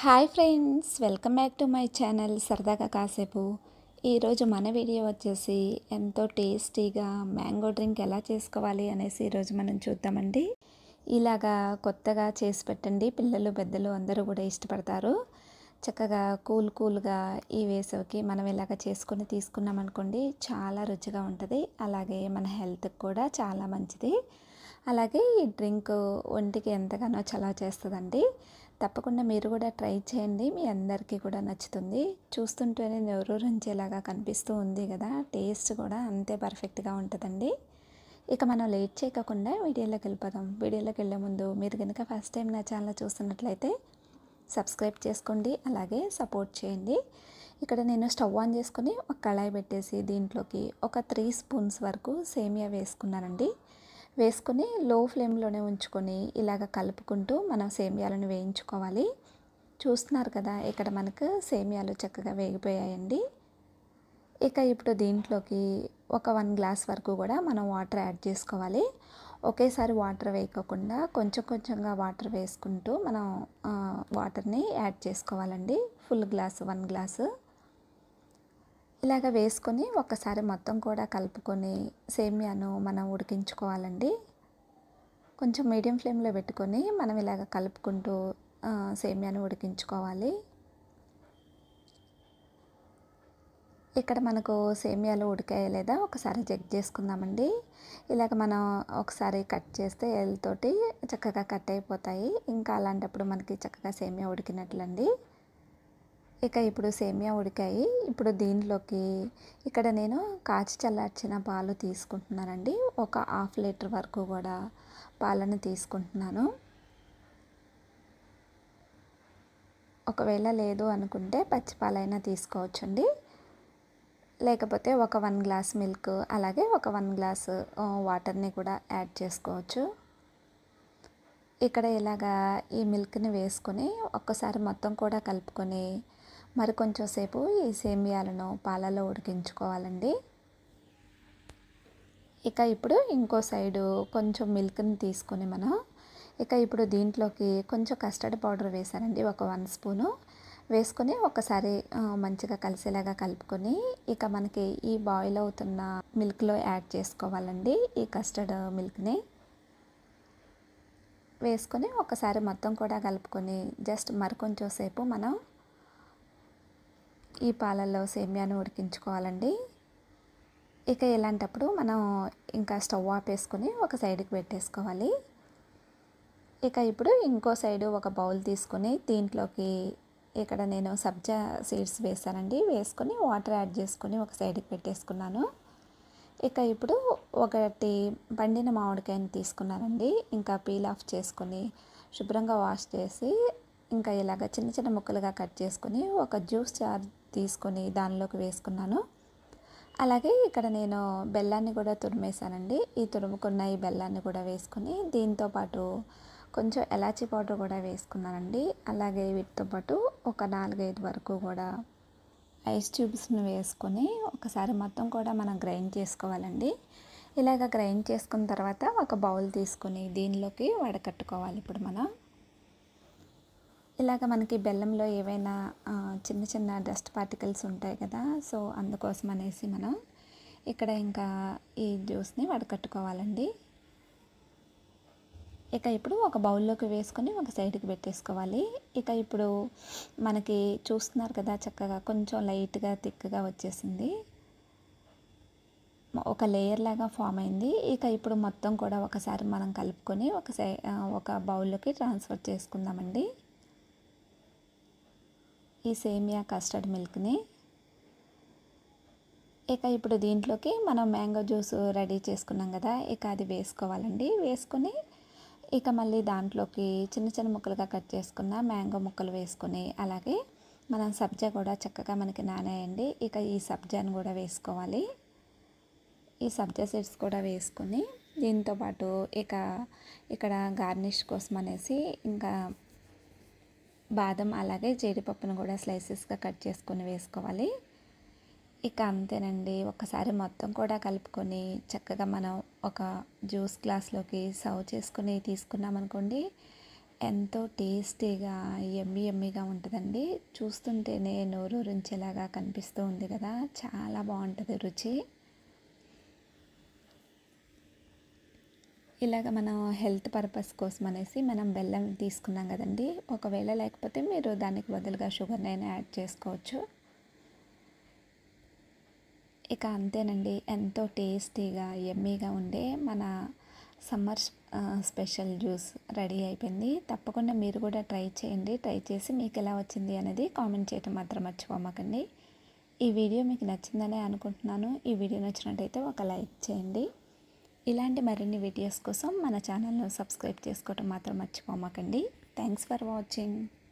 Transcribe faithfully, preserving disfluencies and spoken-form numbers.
Hi friends, welcome back to my channel సరదాగా కాసేపు. ఈరోజు మన వీడియో వచ్చేసి ఎంతో టేస్టీగా మ్యాంగో డ్రింక్ ఎలా చేసుకోవాలి అనేసి ఈరోజు మనం చూద్దామండి. ఇలాగా కొత్తగా చేసి పెట్టండి, పిల్లలు పెద్దలు అందరూ కూడా ఇష్టపడతారు. చక్కగా కూల్ కూల్గా ఈ వేసవికి మనం ఇలాగ చేసుకొని తీసుకున్నాం అనుకోండి, చాలా రుచిగా ఉంటుంది. అలాగే మన హెల్త్కి కూడా చాలా మంచిది. అలాగే ఈ డ్రింక్ ఒంటికి ఎంతగానో చలవ చేస్తుందండి. తప్పకుండా మీరు కూడా ట్రై చేయండి, మీ అందరికీ కూడా నచ్చుతుంది. చూస్తుంటేనే నోరూరించేలాగా కనిపిస్తూ ఉంది కదా, టేస్ట్ కూడా అంతే పర్ఫెక్ట్గా ఉంటుందండి. ఇక మనం లేట్ చేయకుండా వీడియోలోకి వెళ్ళిపోదాం. వీడియోలోకి వెళ్ళే ముందు మీరు కనుక ఫస్ట్ టైం నా ఛానల్ చూస్తున్నట్లయితే సబ్స్క్రైబ్ చేసుకోండి, అలాగే సపోర్ట్ చేయండి. ఇక్కడ నేను స్టవ్ ఆన్ చేసుకొని ఒక కళాయి పెట్టేసి దీంట్లోకి ఒక త్రీ స్పూన్స్ వరకు సేమియా వేసుకున్నానండి. వేసుకొని లో ఫ్లేమ్లోనే ఉంచుకొని ఇలాగ కలుపుకుంటూ మనం సేమియాలను వేయించుకోవాలి. చూస్తున్నారు కదా, ఇక్కడ మనకు సేమియాలు చక్కగా వేగిపోయాయండి. ఇక ఇప్పుడు దీంట్లోకి ఒక వన్ గ్లాస్ వరకు కూడా మనం వాటర్ యాడ్ చేసుకోవాలి. ఒకేసారి వాటర్ వేయకోకుండా కొంచెం కొంచెంగా వాటర్ వేసుకుంటూ మనం వాటర్ని యాడ్ చేసుకోవాలండి. ఫుల్ గ్లాసు వన్ గ్లాసు ఇలాగ వేసుకొని ఒక్కసారి మొత్తం కూడా కలుపుకొని సేమియాను మనం ఉడికించుకోవాలండి. కొంచెం మీడియం ఫ్లేమ్లో పెట్టుకొని మనం ఇలాగ కలుపుకుంటూ సేమియాను ఉడికించుకోవాలి. ఇక్కడ మనకు సేమియాలు ఉడికాయా లేదా ఒకసారి చెక్ చేసుకుందామండి. ఇలాగ మనం ఒకసారి కట్ చేస్తే ఎల్తోటి చక్కగా కట్ అయిపోతాయి. ఇంకా అలాంటప్పుడు మనకి చక్కగా సేమియా ఉడికినట్లండి. ఇక ఇప్పుడు సేమియా ఉడికాయి. ఇప్పుడు దీంట్లోకి ఇక్కడ నేను కాచి చల్లార్చిన పాలు తీసుకుంటున్నానండి. ఒక హాఫ్ లీటర్ వరకు కూడా పాలను తీసుకుంటున్నాను. ఒకవేళ లేదు అనుకుంటే పచ్చి పాలైనా తీసుకోవచ్చండి. లేకపోతే ఒక వన్ గ్లాస్ మిల్క్ అలాగే ఒక వన్ గ్లాస్ వాటర్ని కూడా యాడ్ చేసుకోవచ్చు. ఇక్కడ ఇలాగా ఈ మిల్క్ని వేసుకొని ఒక్కసారి మొత్తం కూడా కలుపుకొని మరి కొంచెం సేపు ఈ సేమియాలను పాలలో ఉడికించుకోవాలండి. ఇక ఇప్పుడు ఇంకో సైడు కొంచెం మిల్క్ని తీసుకొని మనం ఇక ఇప్పుడు దీంట్లోకి కొంచెం కస్టర్డ్ పౌడర్ వేసానండి, ఒక వన్ స్పూను వేసుకొని ఒకసారి మంచిగా కలిసేలాగా కలుపుకొని ఇక మనకి ఈ బాయిల్ అవుతున్న మిల్క్లో యాడ్ చేసుకోవాలండి. ఈ కస్టర్డ్ మిల్క్ని వేసుకొని ఒకసారి మొత్తం కూడా కలుపుకొని జస్ట్ మరి కొంచెం సేపు మనం ఈ పాలల్లో సేమియాను ఉడికించుకోవాలండి. ఇక ఇలాంటప్పుడు మనం ఇంకా స్టవ్ ఆపేసుకొని ఒక సైడ్కి పెట్టేసుకోవాలి. ఇక ఇప్పుడు ఇంకో సైడు ఒక బౌల్ తీసుకొని దీంట్లోకి ఇక్కడ నేను సబ్జా సీడ్స్ వేసానండి. వేసుకొని వాటర్ యాడ్ చేసుకొని ఒక సైడ్కి పెట్టేసుకున్నాను. ఇక ఇప్పుడు ఒకటి పండిన మామిడికాయని తీసుకున్నానండి. ఇంకా పీల్ ఆఫ్ చేసుకొని శుభ్రంగా వాష్ చేసి ఇంకా ఇలాగ చిన్న చిన్న ముక్కలుగా కట్ చేసుకొని ఒక జ్యూస్ జార్ తీసుకొని దానిలోకి వేసుకున్నాను. అలాగే ఇక్కడ నేను బెల్లాన్ని కూడా తురిమేసానండి. ఈ తురుముకున్న ఈ బెల్లాన్ని కూడా వేసుకొని దీంతోపాటు కొంచెం ఎలాచీ పౌడర్ కూడా వేసుకున్నానండి. అలాగే వీటితో పాటు ఒక నాలుగైదు వరకు కూడా ఐస్ క్యూబ్స్ని వేసుకొని ఒకసారి మొత్తం కూడా మనం గ్రైండ్ చేసుకోవాలండి. ఇలాగ గ్రైండ్ చేసుకున్న తర్వాత ఒక బౌల్ తీసుకొని దీనిలోకి వడకట్టుకోవాలి. ఇప్పుడు మనం ఇలాగ మనకి బెల్లంలో ఏవైనా చిన్న చిన్న డస్ట్ పార్టికల్స్ ఉంటాయి కదా, సో అందుకోసం అనేసి మనం ఇక్కడ ఇంకా ఈ జ్యూస్ని వడకట్టుకోవాలండి. ఇక ఇప్పుడు ఒక బౌల్లోకి వేసుకొని ఒక సైడ్కి పెట్టేసుకోవాలి. ఇక ఇప్పుడు మనకి చూస్తున్నారు కదా, చక్కగా కొంచెం లైట్గా థిక్గా వచ్చేసింది, ఒక లేయర్ లాగా ఫామ్ అయింది. ఇక ఇప్పుడు మొత్తం కూడా ఒకసారి మనం కలుపుకొని ఒక సై ఒక బౌల్లోకి ట్రాన్స్ఫర్ చేసుకుందామండి ఈ సేమియా కస్టర్డ్ మిల్క్ని. ఇక ఇప్పుడు దీంట్లోకి మనం మ్యాంగో జ్యూస్ రెడీ చేసుకున్నాం కదా, ఇక అది వేసుకోవాలండి. వేసుకొని ఇక మళ్ళీ దాంట్లోకి చిన్న చిన్న ముక్కలుగా కట్ చేసుకున్న మ్యాంగో ముక్కలు వేసుకొని అలాగే మనం సబ్జా కూడా చక్కగా మనకి నానేయండి. ఇక ఈ సబ్జాను కూడా వేసుకోవాలి. ఈ సబ్జా సీడ్స్ కూడా వేసుకొని దీంతోపాటు ఇక ఇక్కడ గార్నిష్ కోసం అనేసి ఇంకా బాదం అలాగే జీడిపప్పును కూడా స్లైసెస్గా కట్ చేసుకొని వేసుకోవాలి. ఇక అంతేనండి, ఒకసారి మొత్తం కూడా కలుపుకొని చక్కగా మనం ఒక జ్యూస్ గ్లాస్లోకి సర్వ్ చేసుకొని తీసుకున్నాం అనుకోండి, ఎంతో టేస్టీగా యమ్మీ యమ్మీగా ఉంటుందండి. చూస్తుంటేనే నోరూరించేలాగా కనిపిస్తూ ఉంది కదా, చాలా బాగుంటుంది రుచి. ఇలాగ మనం హెల్త్ పర్పస్ కోసం అనేసి మనం బెల్లం తీసుకున్నాం కదండి. ఒకవేళ లేకపోతే మీరు దానికి బదులుగా షుగర్నైనా యాడ్ చేసుకోవచ్చు. ఇక అంతేనండి, ఎంతో టేస్టీగా యమ్మీగా ఉండే మన సమ్మర్ స్పెషల్ జ్యూస్ రెడీ అయిపోయింది. తప్పకుండా మీరు కూడా ట్రై చేయండి. ట్రై చేసి మీకు ఎలా వచ్చింది అనేది కామెంట్ చేయటం మాత్రం మర్చిపోమాకండి. ఈ వీడియో మీకు నచ్చిందనే అనుకుంటున్నాను. ఈ వీడియో నచ్చినట్టయితే ఒక లైక్ చేయండి. ఇలాంటి మరిన్ని వీడియోస్ కోసం మన ఛానల్ను సబ్స్క్రైబ్ చేసుకోవటం మాత్రం మర్చిపోమాకండి. Thanks for watching.